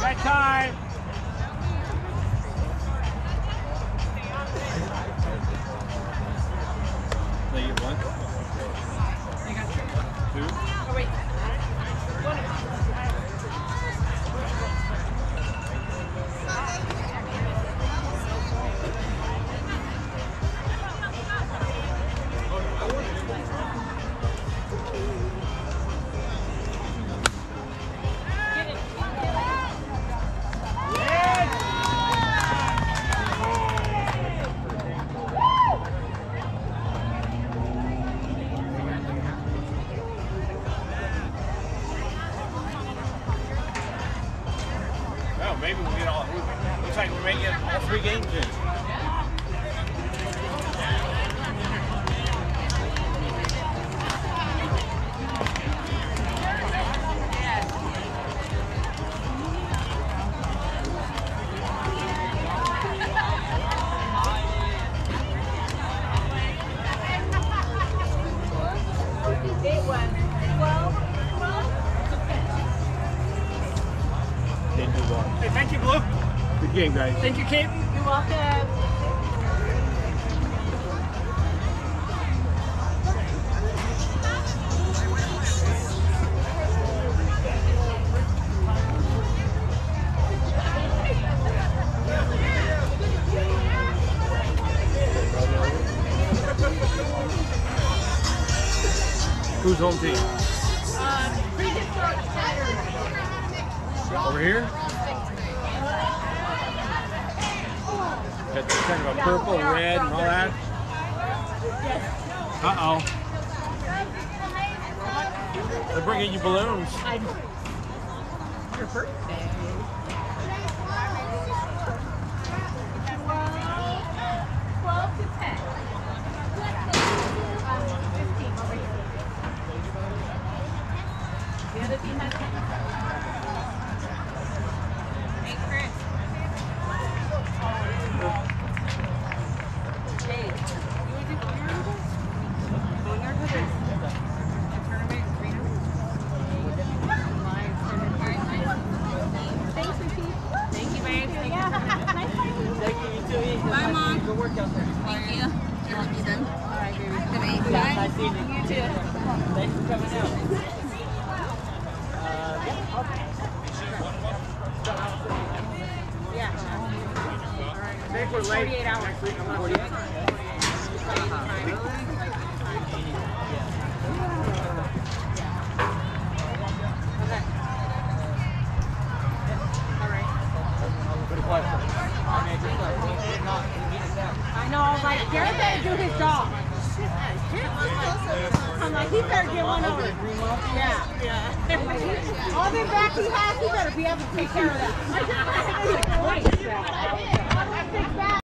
Right time. They get one. Two. Oh, wait. Well, maybe we'll get all. Looks like we're making all 3 games in. Hey, thank you, Blue. Good game, guys. Thank you, Kate. You're welcome. Who's home team? Prehistoric Saturday. Over here? Got the kind of a purple, red, and all that. Uh-oh. They're bringing you balloons. Your birthday. 12 to 10. 15 over here. The other team has 10. Hey, Chris. Hey, you want to do boneyard with us? Boneyard with us? Tournament, arena? Thanks, Ricky. Thank you, babe. Yeah. Nice talking to you. Thank you, you too. Bye, Mom. Good work out there. Thank you. You done? All right, baby. Good night. Yeah, nice seeing you. You too. Thanks for coming out. Yeah. I think we're late. 48 hours. Next week, I'm not sure. Okay. All right. I know, I was like, Garrett better do his job. I'm like, he better get one over. Yeah. All the back he has, he better be able to take care of that.